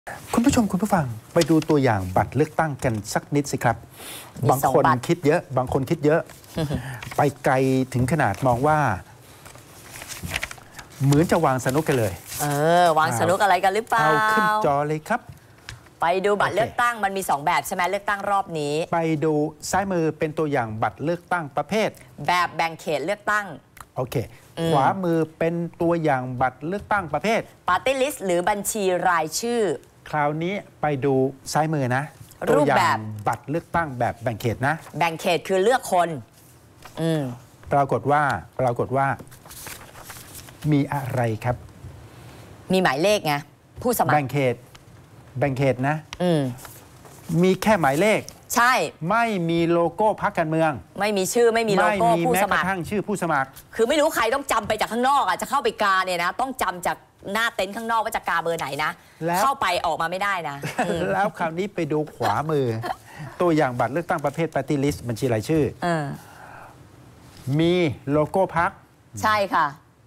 คุณผู้ชมคุณผู้ฟังไปดูตัวอย่างบัตรเลือกตั้งกันสักนิดสิครับบางคนคิดเยอะบางคนคิดเยอะ ไปไกลถึงขนาดมองว่าเหมือนจะวางสนุกกันเลยวางสนุกอะไรกันหรือเปล่าเอาขึ้นจอเลยครับไปดูบัตรเลือกตั้งมันมี2แบบใช่ไหมเลือกตั้งรอบนี้ไปดูซ้ายมือเป็นตัวอย่างบัตรเลือกตั้งประเภทแบบแบ่งเขตเลือกตั้งโอเคขวามือเป็นตัวอย่างบัตรเลือกตั้งประเภท Party List หรือบัญชีรายชื่อคราวนี้ไปดูซ้ายมือนะรูปแบบบัตรเลือกตั้งแบบแบ่งเขตนะแบ่งเขตคือเลือกคนปรากฏว่ามีอะไรครับมีหมายเลขไงผู้สมัครแบ่งเขตนะมีแค่หมายเลขใช่ไม่มีโลโก้พรรคการเมืองไม่มีชื่อไม่มีโลโก้ผู้สมัครแม้กระทั่งชื่อผู้สมัครคือไม่รู้ใครต้องจำไปจากข้างนอกจะเข้าไปกาเนี่ยนะต้องจำจากหน้าเต็นท์ข้างนอกว่าจะกาเบอร์ไหนนะเข้าไปออกมาไม่ได้นะแล้วคราวนี้ไปดูขวามือ ตัวอย่างบัตรเลือกตั้งประเภท Party List บัญชีรายชื่อมีโลโก้พรรคใช่ค่ะ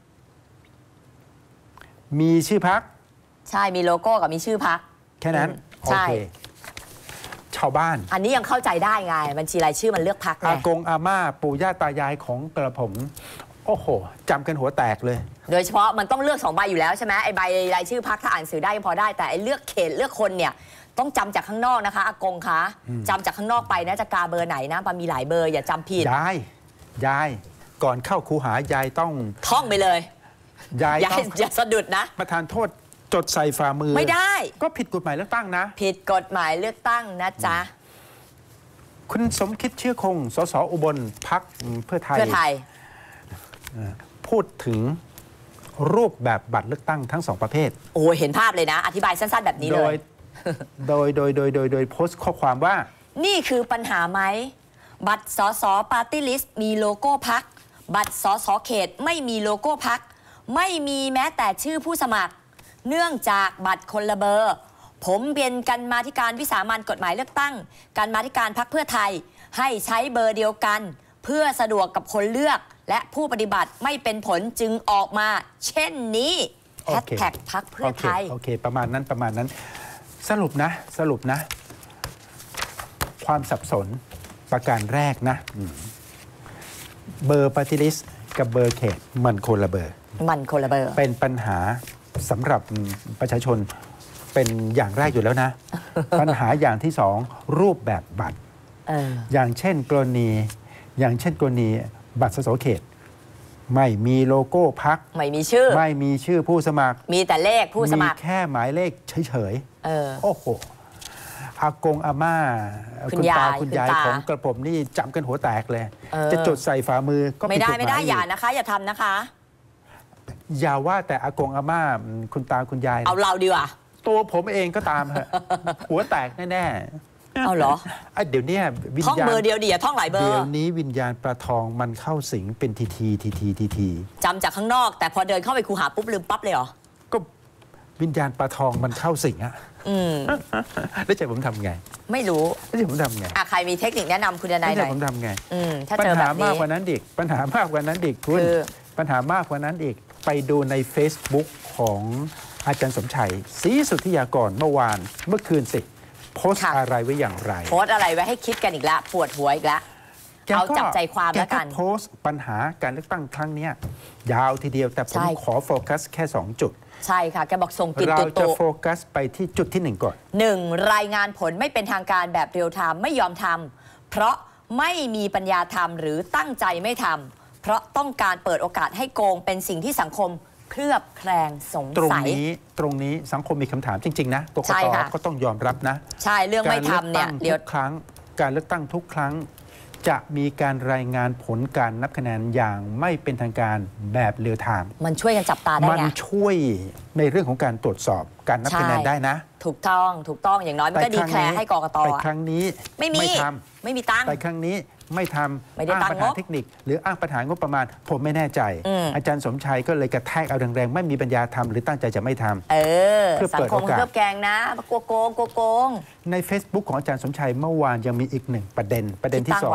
มีชื่อพรรคใช่มีโลโก้กับมีชื่อพรรคแค่นั้นโอเคชาวบ้านอันนี้ยังเข้าใจได้ไงบัญชีรายชื่อมันเลือกพรรคไงอากงอาม่าปู่ย่าตายายของกระผมโอ้โหจำกันหัวแตกเลยโดยเฉพาะมันต้องเลือก2 ใบอยู่แล้วใช่ไหมไอ้ใบรายชื่อพรรคถ้าอ่านสื่อได้พอได้แต่ไอ้เลือกเขตเลือกคนเนี่ยต้องจำจากข้างนอกนะคะอากงคะจำจากข้างนอกไปนะจะกาเบอร์ไหนนะมันมีหลายเบอร์อย่าจำผิดยายก่อนเข้าคูหายายต้องท่องไปเลยยายอย่าสะดุดนะประธานโทษจดใส่ฝ่ามือไม่ได้ก็ผิดกฎหมายเลือกตั้งนะผิดกฎหมายเลือกตั้งนะจ๊ะคุณสมคิดเชื้อคงสสอุบลพรรคเพื่อไทยพูดถึงรูปแบบบัตรเลือกตั้งทั้ง2ประเภทโอ้เห็นภาพเลยนะอธิบายสั้นๆแบบนี้เลยโดยโพสต์ข้อความว่านี่คือปัญหาไหมบัตรสสปาร์ตี้ลิสต์มีโลโก้พรรคบัตรสสเขตไม่มีโลโก้พรรคไม่มีแม้แต่ชื่อผู้สมัครเนื่องจากบัตรคนละเบอร์ผมเป็นกรรมาธิการวิสามัญกฎหมายเลือกตั้งกรรมาธิการพรรคเพื่อไทยให้ใช้เบอร์เดียวกันเพื่อสะดวกกับคนเลือกและผู้ปฏิบัติไม่เป็นผลจึงออกมาเช่นนี้แฮชแท็กพรรคเพื่อไทยโอเคประมาณนั้นสรุปนะความสับสนประการแรกนะเบอร์ปาร์ตี้ลิสต์กับเบอร์เขตมันคนละเบอร์เป็นปัญหาสำหรับประชาชนเป็นอย่างแรกอยู่แล้วนะ ปัญหาอย่างที่2รูปแบบบัตรอย่างเช่นกรณีบัตรสสเขตไม่มีโลโก้พรรคไม่มีชื่อผู้สมัครมีแต่เลขผู้สมัครมีแค่หมายเลขเฉยโอ้โหอากงอาม่าคุณตาคุณยายของกระผมนี่จำกันหัวแตกเลยจะจดใส่ฝ่ามือก็ไม่ได้อย่านะคะอย่าทำนะคะอย่าว่าแต่อากงอาม่าคุณตาคุณยายเอาเราดีกว่าตัวผมเองก็ตามฮะหัวแตกแน่เอาเหรอเดี๋ยวนี้วิญญาณท่องเบอร์เดียวดิอย่าท่องหลายเบอร์เดี๋ยวนี้วิญญาณปลาทองมันเข้าสิงเป็นทีจำจากข้างนอกแต่พอเดินเข้าไปคูหาปุ๊บลืมปั๊บเลยเหรอก็วิญญาณปลาทองมันเข้าสิงอะแล้วจะผมทำไงไม่รู้แล้วจะผมทำไงใครมีเทคนิคแนะนำคุณนายหน่อยแล้วจะผมทำไงปัญหามากกว่านั้นอีกปัญหามากกว่านั้นอีกไปดูใน Facebook ของอาจารย์สมชัยศรีสุทธิยากรเมื่อคืนสิโพสต์อะไรไว้อย่างไรโพสต์อะไรไว้ให้คิดกันอีกแล้วปวดหัวอีกแล้วเอาจับใจความแล้วกันโพสต์ปัญหาการเลือกตั้งครั้งนี้ยาวทีเดียวแต่ผมขอโฟกัสแค่2จุดใช่ค่ะแกบอกส่งปิดเราจะโฟกัสไปที่จุดที่1ก่อน 1รายงานผลไม่เป็นทางการแบบเรียลไทม์ไม่ยอมทำเพราะไม่มีปัญญาทำหรือตั้งใจไม่ทำเพราะต้องการเปิดโอกาสให้โกงเป็นสิ่งที่สังคมเคลือบแคลงสงสัยตรงนี้สังคมมีคำถามจริงๆนะกกต.ก็ต้องยอมรับนะใช่เรื่องไม่ทำเนี่ยเดี๋ยวการเลือกตั้งทุกครั้งจะมีการรายงานผลการนับคะแนนอย่างไม่เป็นทางการแบบเรียลไทม์มันช่วยกันจับตาได้ไงมันช่วยในเรื่องของการตรวจสอบการนับคะแนนได้นะถูกต้องอย่างน้อยมันก็ดีแคลร์ให้กกต. ไปครั้งนี้ไม่มีตังค์ไปครั้งนี้ไม่ทำอ้างปัญหาเทคนิคหรืออ้างปัญหางบประมาณผมไม่แน่ใจอาจารย์สมชัยก็เลยกระแทกเอาแรงๆไม่มีปัญญาทำหรือตั้งใจจะไม่ทำเพื่อเปิดโอกาสเคลือบแกงนะกลัวโกงใน Facebook ของอาจารย์สมชัยเมื่อวานยังมีอีก1ประเด็นที่2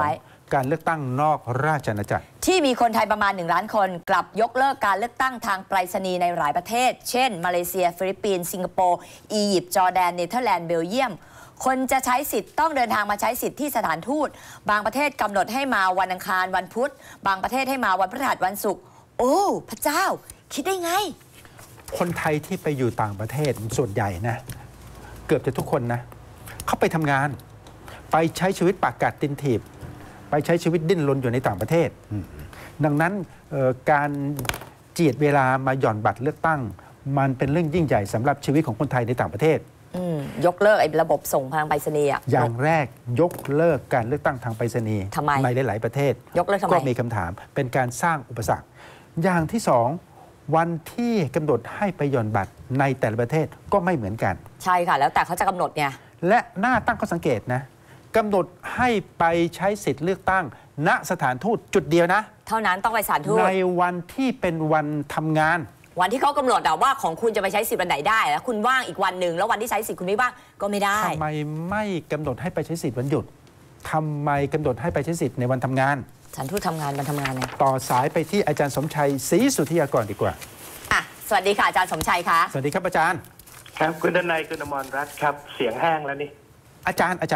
การเลือกตั้งนอกราชอาณาจักรที่มีคนไทยประมาณ1 ล้านคนกลับยกเลิกการเลือกตั้งทางไปรษณีย์ในหลายประเทศเช่นมาเลเซียฟิลิปปินส์สิงคโปร์อียิปต์จอร์แดนเนเธอร์แลนด์เบลเยียมคนจะใช้สิทธิ์ต้องเดินทางมาใช้สิทธิ์ที่สถานทูตบางประเทศกำหนดให้มาวันอังคารวันพุธบางประเทศให้มาวันพฤหัสวันศุกร์โอ้พระเจ้าคิดได้ไงคนไทยที่ไปอยู่ต่างประเทศส่วนใหญ่นะเกือบจะทุกคนนะเขาไปทำงานไปใช้ชีวิตปากกัดตินถีบไปใช้ชีวิตดิ้นรนอยู่ในต่างประเทศดังนั้นการเจียดเวลามาหย่อนบัตรเลือกตั้งมันเป็นเรื่องยิ่งใหญ่สำหรับชีวิตของคนไทยในต่างประเทศยกเลิกไอ้ระบบส่งทางไปรษณีย์อย่างแรกยกเลิกการเลือกตั้งทางไปรษณีย์ในหลายๆประเทศยกเลิกทำไมก็มีคำถามเป็นการสร้างอุปสรรคอย่างที่สองวันที่กำหนดให้ไปหย่อนบัตรในแต่ละประเทศก็ไม่เหมือนกันใช่ค่ะแล้วแต่เขาจะกำหนดไงและน่าตั้งข้อสังเกตนะกำหนดให้ไปใช้สิทธิ์เลือกตั้งณสถานทูตจุดเดียวนะเท่านั้นต้องไปสถานทูตในวันที่เป็นวันทำงานวันที่เขากำหนดว่าของคุณจะไปใช้สิทธิ์วันไหนได้แล้วคุณว่างอีกวันหนึ่งแล้ววันที่ใช้สิทธิ์คุณไม่ว่างก็ไม่ได้ทำไมไม่กำหนดให้ไปใช้สิทธิ์วันหยุดทำไมกำหนดให้ไปใช้สิทธิ์ในวันทำงานสถานทูตทำงานวันทำงานไงต่อสายไปที่อาจารย์สมชัยศรีสุทธิยากรดีกว่าสวัสดีค่ะอาจารย์สมชัยค่ะสวัสดีครับอาจารย์ครับคุณดนัยคุณอมรรัตน์ครับเสียงแห้งแล้วนี่อาจารย์บัตร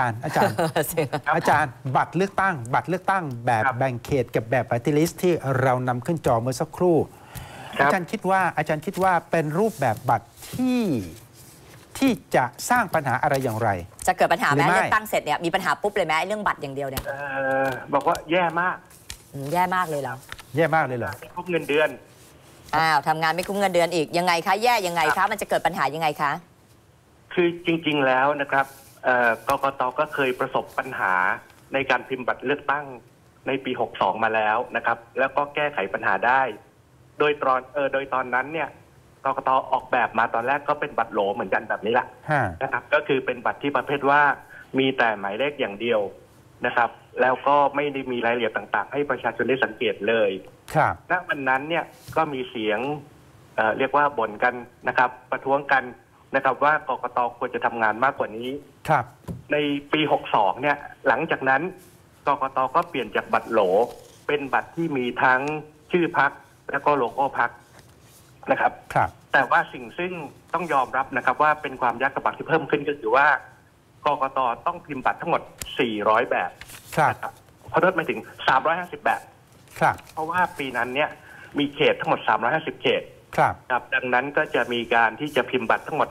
เลือกตั้งแบบแบ่งเขตกับแบบปาร์ตี้ลิสต์ที่เรานำขึ้นจอเมื่อสักครู่อาจารย์คิดว่าเป็นรูปแบบบัตรที่จะสร้างปัญหาอะไรอย่างไรจะเกิดปัญหาไหมเลือกตั้งเสร็จเนี่ยมีปัญหาปุ๊บเลยไหมเรื่องบัตรอย่างเดียวเนี่ยบอกว่าแย่มากแย่มากเลยเหรอแย่มากเลยเหรอไม่คุ้มเงินเดือนทำงานไม่คุ้มเงินเดือนอีกยังไงคะแย่ยังไงคะมันจะเกิดปัญหายังไงคะคือจริงๆแล้วนะครับกกต.ก็เคยประสบปัญหาในการพิมพ์บัตรเลือกตั้งในปี62มาแล้วนะครับแล้วก็แก้ไขปัญหาได้โดยตอนนั้นเนี่ยกกต.ออกแบบมาตอนแรกก็เป็นบัตรโหลเหมือนกันแบบนี้แหละนะครับก็คือเป็นบัตรที่ประเภทว่ามีแต่หมายเลขอย่างเดียวนะครับแล้วก็ไม่ได้มีรายละเอียดต่างๆให้ประชาชนได้สังเกตเลยครับณวันนั้นเนี่ยก็มีเสียงเรียกว่าบ่นกันนะครับประท้วงกันนะครับว่ากกต.ควรจะทำงานมากกว่านี้ครับในปี62เนี่ยหลังจากนั้นกกต.ก็เปลี่ยนจากบัตรโหลเป็นบัตรที่มีทั้งชื่อพรรคแล้วก็โลโก้พรรคนะครับแต่ว่าสิ่งซึ่งต้องยอมรับนะครับว่าเป็นความยากลำบากที่เพิ่มขึ้นก็คือว่ากกต.ต้องพิมพ์บัตรทั้งหมด400แบบขอโทษไม่ถึง350แบบเพราะว่าปีนั้นเนี่ยมีเขตทั้งหมด350เขตครับดังนั้นก็จะมีการที่จะพิมพ์บัตรทั้งหมด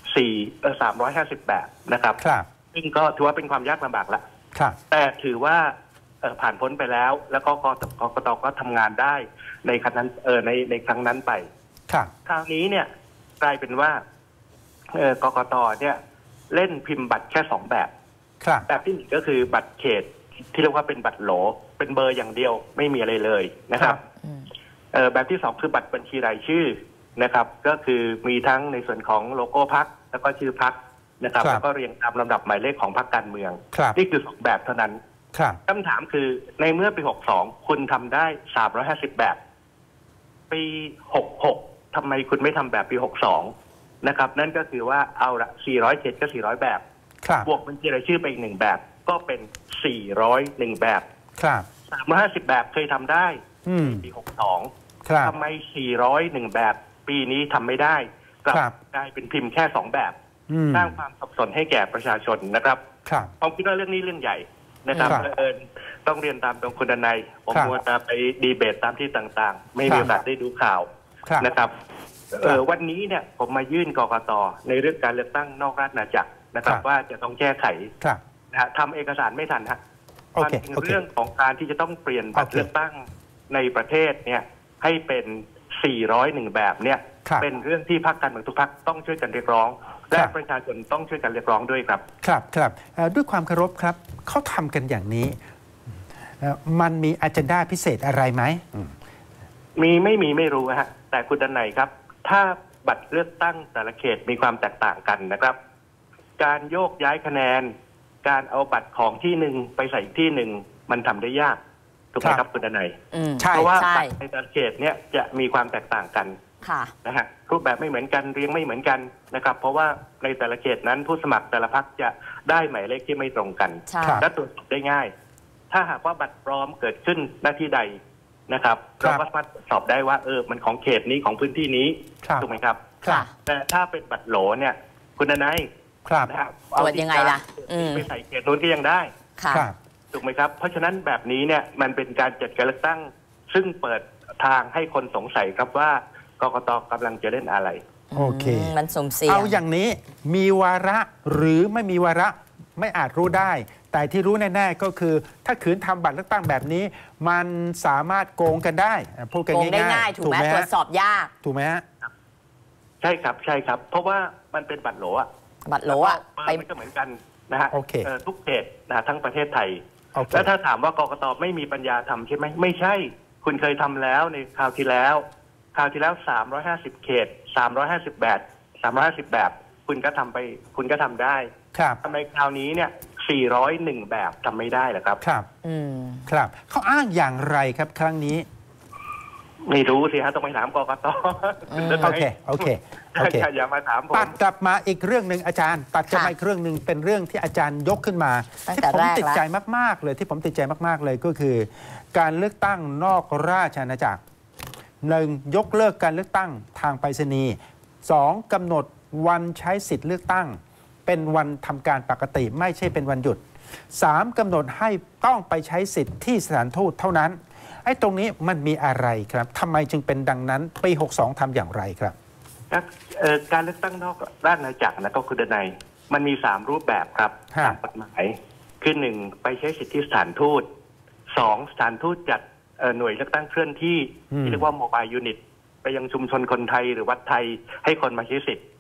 350แบบนะครับซึ่งก็ถือว่าเป็นความยากลำบากละแต่ถือว่าผ่านพ้นไปแล้วแล้วก็กกต.ก็ทำงานได้ในครั้งนั้นในครั้งนั้นไปคราวนี้เนี่ยกลายเป็นว่ากกต.เนี่ยเล่นพิมพ์บัตรแค่2แบบแบบที่1ก็คือบัตรเขตที่เรียกว่าเป็นบัตรโหลเป็นเบอร์อย่างเดียวไม่มีอะไรเลยนะครับแบบที่2คือบัตรบัญชีรายชื่อนะครับก็คือมีทั้งในส่วนของโลโก้พรรคแล้วก็ชื่อพรรคนะครับแล้วก็เรียงตามลำดับหมายเลขของพรรคการเมืองนี่คือ2แบบเท่านั้นคำถามคือในเมื่อปี62คุณทำได้350แบบปี66ทำไมคุณไม่ทำแบบปี62นะครับนั่นก็คือว่าเอาละ400เขตก็400แบบบวกบัญชีรายชื่อไปอีก1แบบก็เป็น401แบบ350แบบเคยทำได้ปี62ทำไม401แบบปีนี้ทำไม่ได้กลับกลายเป็นพิมพ์แค่2แบบสร้างความสับสนให้แก่ประชาชนนะครับผมคิดว่าเรื่องนี้เรื่องใหญ่นะครับต้องเรียนตามตรงคุณดนัยผมมัวแต่ไปดีเบตตามที่ต่างๆไม่มีโอกาสได้ดูข่าวนะครับวันนี้เนี่ยผมมายื่นกกต.ในเรื่องการเลือกตั้งนอกราชอาณาจักรนะครับว่าจะต้องแก้ไขนะทำเอกสารไม่ทันฮะมันเป็นเรื่องของการที่จะต้องเปลี่ยนบัตรเลือกตั้งในประเทศเนี่ยให้เป็น401แบบเนี่ยเป็นเรื่องที่พรรคการเมืองทุกพรรคต้องช่วยกันเรียกร้องและประชาชนต้องช่วยกันเรียกร้องด้วยครับครับด้วยความเคารพครับเขาทำกันอย่างนี้มันมีอ agenda พิเศษอะไรไหมมีไม่รู้ฮะแต่คุณดนัยครับถ้าบัตรเลือกตั้งแต่ละเขตมีความแตกต่างกันนะครับการโยกย้ายคะแนนการเอาบัตรของที่หนึ่งไปใส่ที่หนึ่งมันทำได้ยากถูกไหมครับคุณดนัยเพราะว่าบัตรในแต่ละเขตเนี่ยจะมีความแตกต่างกันนะฮะรูปแบบไม่เหมือนกันเรียงไม่เหมือนกันนะครับเพราะว่าในแต่ละเขตนั้นผู้สมัครแต่ละพรรคจะได้หมายเลขที่ไม่ตรงกันและตรวจสอบได้ง่ายถ้าหากว่าบัตรปลอมเกิดขึ้นหน้าที่ใดนะครับเราก็สามารถตรวจสอบได้ว่ามันของเขตนี้ของพื้นที่นี้ถูกไหมครับ แต่ถ้าเป็นบัตรโหลเนี่ยคุณนายนะครับตรวจยังไงล่ะไปใส่เขตนู้นก็ยังได้ถูกไหมครับเพราะฉะนั้นแบบนี้เนี่ยมันเป็นการจัดการเลือกตั้งซึ่งเปิดทางให้คนสงสัยครับว่ากกต.กำลังจะเล่นอะไรโอเคมันสมเสียเอาอย่างนี้มีวาระหรือไม่มีวาระไม่อาจรู้ได้แต่ที่รู้แน่ๆก็คือถ้าขืนทำบัตรเลือกตั้งแบบนี้มันสามารถโกงกันได้พูดกันง่ายๆถูกไหมตรวจสอบยากถูกไหมฮะใช่ครับใช่ครับเพราะว่ามันเป็นบัตรโหลบัตรโหลไปก็เหมือนกันนะฮะทุกเขตนะทั้งประเทศไทยแล้วถ้าถามว่ากกต.ไม่มีปัญญาทำใช่ไหมไม่ใช่คุณเคยทำแล้วในคราวที่แล้ว350เขต350แบบคุณก็ทำไปคุณก็ทำได้ทำไมคราวนี้เนี่ย401แบบทำไม่ได้เหรอครับครับเขาอ้างอย่างไรครับครั้งนี้ไม่รู้สิฮะต้องไปถามกกต. โอเคอย่ามาถามผมตัดกลับมาอีกเรื่องหนึ่งอาจารย์ตัดกลับมาอีกเรื่องหนึ่งเป็นเรื่องที่อาจารย์ยกขึ้นมาที่ผมติดใจมากๆเลยที่ผมติดใจมากๆเลยก็คือการเลือกตั้งนอกราชอาณาจักร1. ยกเลิกการเลือกตั้งทางไปรษณีย์ 2. กำหนดวันใช้สิทธิ์เลือกตั้งเป็นวันทำการปกติไม่ใช่เป็นวันหยุด 3. กำหนดให้ต้องไปใช้สิทธิ์ที่สถานทูตเท่านั้นไอ้ตรงนี้มันมีอะไรครับทำไมจึงเป็นดังนั้นปี62ทำอย่างไรครับการเลือกตั้งนอกราชอาณาจักรนะก็คือในมันมี3รูปแบบครับตามกฎหมายคือ1ไปใช้สิทธิที่สถานทูต2สถานทูตจัดหน่วยเลือกตั้งเคลื่อนที่ที่เรียกว่าโมบายยูนิตไปยังชุมชนคนไทยหรือวัดไทยให้คนมาใช้สิทธิ์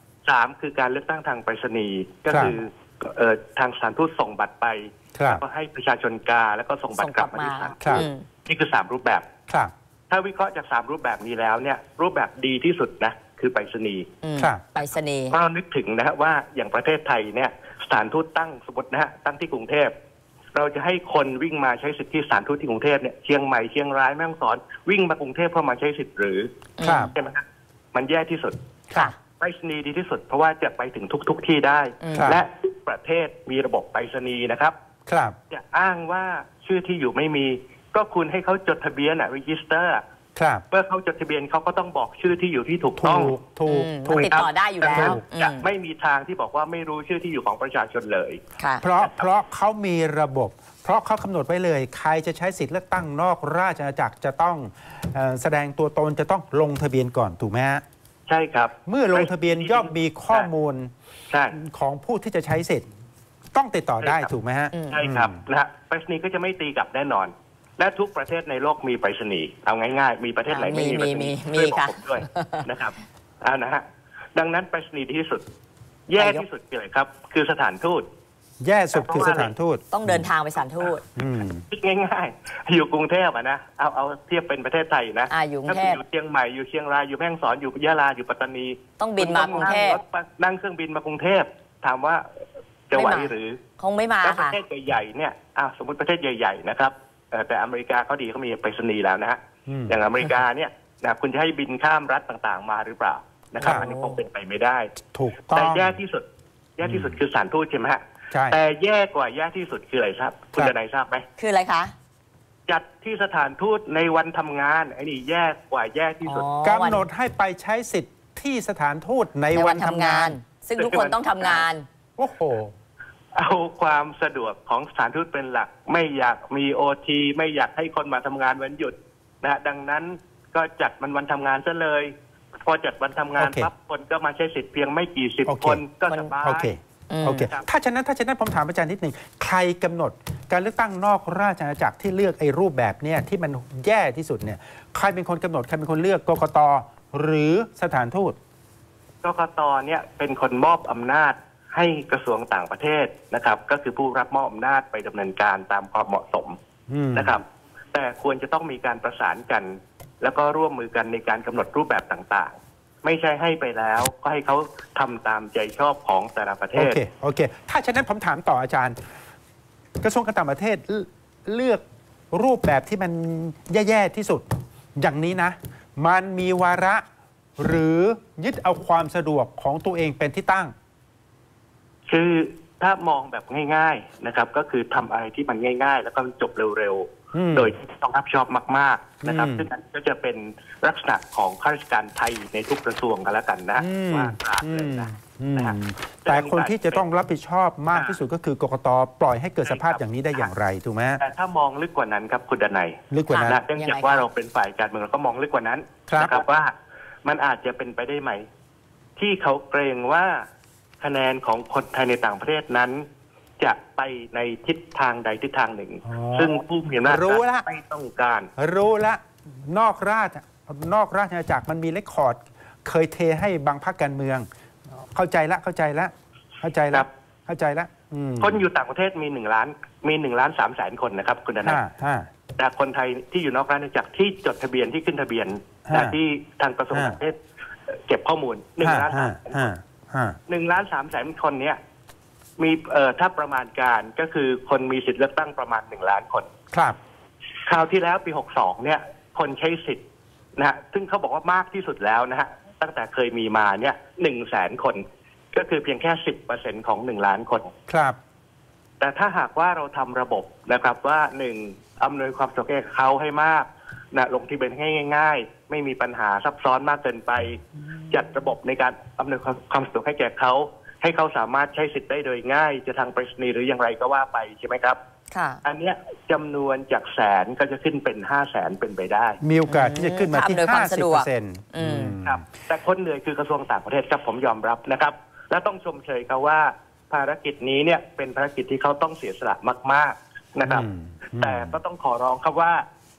3คือการเลือกตั้งทางไปรษณีย์ก็คือทางสถานทูตส่งบัตรไปแล้วก็ให้ประชาชนกาแล้วก็ส่งบัตรกลับมาที่สถานทูตนี่คือ3รูปแบบถ้าวิเคราะห์จาก3รูปแบบนี้แล้วเนี่ยรูปแบบดีที่สุดนะคือไปรษณีย์ไปรษณีย์เรานึกถึงนะฮะว่าอย่างประเทศไทยเนี่ยสถานทูตตั้งสมมตินะฮะตั้งที่กรุงเทพเราจะให้คนวิ่งมาใช้สิทธิสถานทูตที่กรุงเทพเนี่ยเชียงใหม่เชียงรายแม่ฮ่องสอนวิ่งมากรุงเทพเพื่อมาใช้สิทธิ์หรือใช่ไหมฮะมันแย่ที่สุดไปรษณีย์ดีที่สุดเพราะว่าจะไปถึงทุกที่ได้และประเทศมีระบบไปรษณีย์นะครับจะอ้างว่าชื่อที่อยู่ไม่มีก็คุณให้เขาจดทะเบียนregister เมื่อเขาจดทะเบียนเขาก็ต้องบอกชื่อที่อยู่ที่ถูกต้องติดต่อได้อยู่แล้วจะไม่มีทางที่บอกว่าไม่รู้ชื่อที่อยู่ของประชาชนเลยเพราะเขามีระบบเพราะเขากำหนดไว้เลยใครจะใช้สิทธิ์เลือกตั้งนอกราชอาณาจักรจะต้องแสดงตัวตนจะต้องลงทะเบียนก่อนถูกไหมฮะใช่ครับเมื่อลงทะเบียนย่อมมีข้อมูลของผู้ที่จะใช้สิทธิ์ต้องติดต่อได้ถูกไหมฮะใช่ครับนะฮะไปรษณีย์ก็จะไม่ตีกลับแน่นอนและทุกประเทศในโลกมีไปรษณีย์เอาง่ายๆมีประเทศไหนไม่มีไปรษณีย์มีค่ะด้วยนะครับนะฮะดังนั้นไปรษณีย์ดีที่สุดแย่ที่สุดคืออะไรครับคือสถานทูตแย่สุดคือสถานทูตต้องเดินทางไปสถานทูตคิดง่ายๆอยู่กรุงเทพนะเอาเทียบเป็นประเทศไทยนะอยู่กรุงเทพอยู่เชียงใหม่อยู่เชียงรายอยู่แม่ฮ่องสอนอยู่ยะลาอยู่ปัตตานีต้องบินมากรุงเทพนั่งเครื่องบินมากรุงเทพถามว่าจะไหวหรือคงไม่มาค่ะประเทศใหญ่ๆเนี่ยสมมติประเทศใหญ่ๆนะครับแต่อเมริกาเขาดีเขามีไปรษณีย์แล้วนะฮะอย่างอเมริกาเนี่ยนะคุณจะให้บินข้ามรัฐต่างๆมาหรือเปล่านะครับอันนี้คงเป็นไปไม่ได้ถูกต้องแต่แย่ที่สุดคือสถานทูตใช่ไหมฮะแต่แย่กว่าแย่ที่สุดคืออะไรครับคุณจะไหนทราบไหมคืออะไรคะจัดที่สถานทูตในวันทำงานไอ้นี่แย่กว่าแย่ที่สุดกำหนดให้ไปใช้สิทธิ์ที่สถานทูตในวันทำงานซึ่งทุกคนต้องทำงานโอ้โหเอาความสะดวกของสถานทูตเป็นหลักไม่อยากมีOTไม่อยากให้คนมาทำงานวันหยุดนะดังนั้นก็จัดมันวันทำงานซะเลยพอจัดวันทำงานปั๊บคนก็มาใช้สิทธิ์เพียงไม่กี่สิบคนก็สบายโอเคถ้าฉะนั้นผมถามอาจารย์นิดหนึ่งใครกำหนดการเลือกตั้งนอกราชอาณาจักรที่เลือกไอ้รูปแบบเนี่ยที่มันแย่ที่สุดเนี่ยใครเป็นคนกำหนดใครเป็นคนเลือกกกต.หรือสถานทูตกกต.เนี่ยเป็นคนมอบอำนาจให้กระทรวงต่างประเทศนะครับก็คือผู้รับมอบอำนาจไปดำเนินการตามความเหมาะสมนะครับแต่ควรจะต้องมีการประสานกันแล้วก็ร่วมมือกันในการกำหนดรูปแบบต่างๆไม่ใช่ให้ไปแล้วก็ให้เขาทำตามใจชอบของแต่ละประเทศโอเคถ้าฉะนั้นผมถามต่ออาจารย์กระทรวงการต่างประเทศเลือกรูปแบบที่มันแย่ๆที่สุดอย่างนี้นะมันมีวาระหรือยึดเอาความสะดวกของตัวเองเป็นที่ตั้งคือถ้ามองแบบง่ายๆนะครับก็คือทำอะไรที่มันง่ายๆแล้วก็จบเร็วๆโดยที่ต้องรับผิดชอบมากๆนะครับซึ่งนั้นก็จะเป็นลักษณะของข้าราชการไทยในทุกกระทรวงกันแล้วกันนะว่าเลยนะแต่คนที่จะต้องรับผิดชอบมากที่สุดก็คือกกต.ปล่อยให้เกิดสภาพอย่างนี้ได้อย่างไรถูกไหมแต่ถ้ามองลึกกว่านั้นครับคุณดนัยลึกกว่านั้นเนื่องจากว่าเราเป็นฝ่ายการเมืองเราก็มองลึกกว่านั้นนะครับว่ามันอาจจะเป็นไปได้ไหมที่เขาเกรงว่าคะแนนของคนไทยในต่างประเทศนั้นจะไปในทิศทางใดทิศทางหนึ่งซึ่งผู้มีอำนาจไม่ต้องการรู้ละนอกราชอาณาจักรมันมีเรคคอร์ดเคยเทให้บางพรรคการเมืองเข้าใจละคนอยู่ต่างประเทศมี1 ล้าน 3 แสนคนนะครับคุณดนัยแต่คนไทยที่อยู่นอกราชอาณาจักรที่จดทะเบียนที่ขึ้นทะเบียนที่ทางกระทรวงต่างประเทศเก็บข้อมูล1 ล้าน 3 แสนคนเนี้ยมีถ้าประมาณการก็คือคนมีสิทธิ์เลือกตั้งประมาณ1 ล้านคนครับคราวที่แล้วปี62เนี่ยคนใช้สิทธิ์นะฮะซึ่งเขาบอกว่ามากที่สุดแล้วนะฮะตั้งแต่เคยมีมาเนี่ย100,000 คนก็คือเพียงแค่ 10% ของ1 ล้านคนครับแต่ถ้าหากว่าเราทำระบบนะครับว่า1อำนวยความสะดวกแก่เขาให้มากนะลงทะเบียนให้ง่ายๆไม่มีปัญหาซับซ้อนมากเกินไปจัดระบบในการอำนวยความสะดวกให้แก่เขาให้เขาสามารถใช้สิทธิ์ได้โดยง่ายจะทางไปรษณีย์หรืออย่างไรก็ว่าไปใช่ไหมครับอันนี้จำนวนจากแสนก็จะขึ้นเป็น500,000เป็นไปได้มีโอกาสที่จะขึ้นมาที่ 50% ครับแต่คนเหนื่อยคือกระทรวงต่างประเทศครับผมยอมรับนะครับและต้องชมเชยเขาว่าภารกิจนี้เนี่ยเป็นภารกิจที่เขาต้องเสียสละมากๆนะครับแต่ก็ต้องขอร้องครับว่า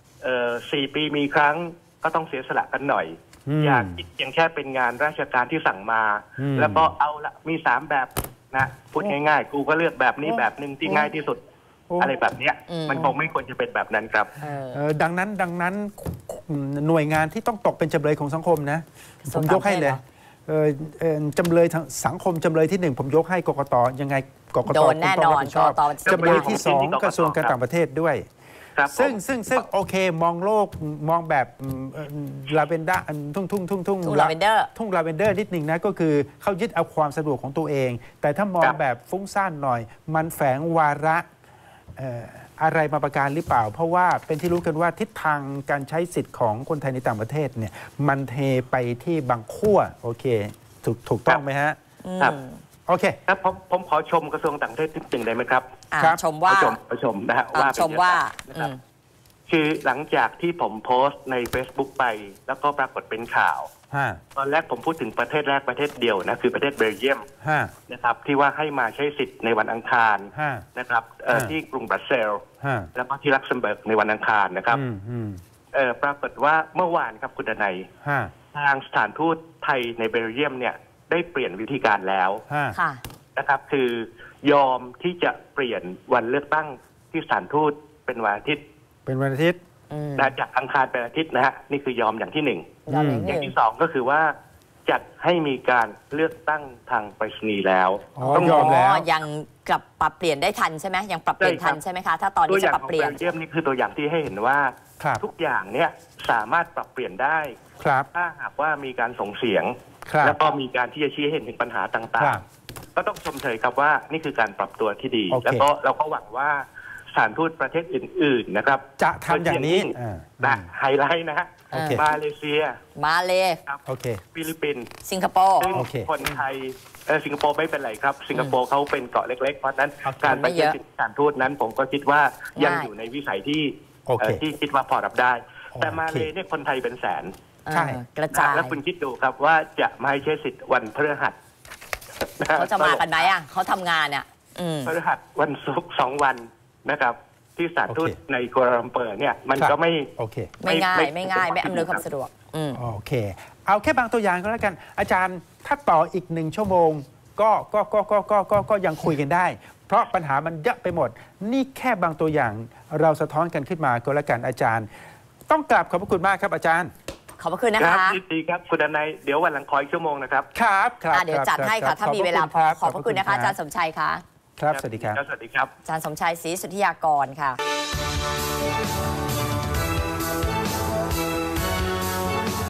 4 ปีมีครั้งก็ต้องเสียสละกันหน่อยอย่าคิดเพียงแค่เป็นงานราชการที่สั่งมาแล้วก็เอาละมี3 แบบนะพูดง่ายๆกูก็เลือกแบบนี้แบบนึงที่ง่ายที่สุดอะไรแบบนี้มันคงไม่ควรจะเป็นแบบนั้นครับดังนั้นหน่วยงานที่ต้องตกเป็นจำเลยของสังคมนะผมยกให้เลยจำเลยสังคมจำเลยที่1ผมยกให้กกต.ยังไงกกต. ต้องรับผิดชอบจำเลยที่2กระทรวงการต่างประเทศด้วยซึ่งโอเคมองโลกมองแบบลาเวนด้าทุ่งลาเวนเดอร์นิดหนึ่งนะก็คือเขายึดเอาความสะดวกของตัวเองแต่ถ้ามองแบบฟุ้งซ่านหน่อยมันแฝงวาระอะไรมาประการหรือเปล่าเพราะว่าเป็นที่รู้กันว่าทิศทางการใช้สิทธิ์ของคนไทยในต่างประเทศเนี่ยมันเทไปที่บางขั้วโอเคถูกต้องไหมฮะครับโอเคครับผมขอชมกระทรวงต่างประเทศนิดหนึ่งได้ไหมครับชมว่าชมนะฮะว่าชมว่าคือหลังจากที่ผมโพสต์ใน Facebook ไปแล้วก็ปรากฏเป็นข่าวตอนแรกผมพูดถึงประเทศแรกประเทศเดียวนะคือประเทศเบลเยียมนะครับที่ว่าให้มาใช้สิทธิ์ในวันอังคารนะครับที่กรุงบรัสเซลส์แล้วก็ที่ลักเซมเบิร์กในวันอังคารนะครับปรากฏว่าเมื่อวานครับคุณดนัยทางสถานทูตไทยในเบลเยียมเนี่ยได้เปลี่ยนวิธีการแล้วนะครับคือยอมที่จะเปลี่ยนวันเลือกตั้งที่สถานทูตเป็นวันอาทิตย์จากอังคารเป็นอาทิตย์นะฮะนี่คือยอมอย่างที่1อย่างที่2ก็คือว่าจัดให้มีการเลือกตั้งทางไปรษณีย์แล้วต้องยอมแล้วยังปรับเปลี่ยนได้ทันใช่ไหมยังปรับเปลี่ยนทันใช่ไหมคะถ้าตอนนี้จะปรับเปลี่ยนตัวอย่างของเบลเยียมนี่คือตัวอย่างที่ให้เห็นว่าทุกอย่างเนี่ยสามารถปรับเปลี่ยนได้ถ้าหากว่ามีการส่งเสียงแล้วก็มีการที่จะชี้ให้เห็นถึงปัญหาต่างๆก็ต้องชมเชยครับว่านี่คือการปรับตัวที่ดีแล้วก็เราก็หวังว่าสถานทูตประเทศอื่นๆนะครับจะทำอย่างนี้นะไฮไลท์นะฮะมาเลเซียฟิลิปปินส์สิงคโปร์คนไทยสิงคโปร์ไม่เป็นไรครับสิงคโปร์เขาเป็นเกาะเล็กๆเพราะนั้นการไปเยือนสถานทูตนั้นผมก็คิดว่ายังอยู่ในวิสัยที่คิดว่าพอรับได้แต่มาเลเนี่ยคนไทยเป็นแสนใช่กระจายแล้วคุณคิดดูครับว่าจะมาให้ใช้สิทธิ์วันพฤหัสเขาจะมากันไหมอ่ะเขาทำงานเนี่ยพฤหัสวันศุกร์2 วันนะครับที่สถานทูตในกัวลาลัมเปอร์เนี่ยมันก็ไม่ง่ายไม่อำนวยความสะดวกโอเคเอาแค่บางตัวอย่างก็แล้วกันอาจารย์ถ้าต่ออีก1 ชั่วโมงก็ยังคุยกันได้เพราะปัญหามันเยอะไปหมดนี่แค่บางตัวอย่างเราสะท้อนกันขึ้นมาก็แล้วกันอาจารย์ต้องกราบขอบพระคุณมากครับอาจารย์ขอบพระคุณนะคะดีครับคุณดนัยเดี๋ยววันหลังขออีกชั่วโมงนะครับครับเดี๋ยวจัดให้ค่ะถ้ามีเวลาพอขอบพระคุณนะคะอาจารย์สมชัยค่ะครับสวัสดีครับสวัสดีครับอาจารย์สมชัยศรีสุทธิยากรค่ะ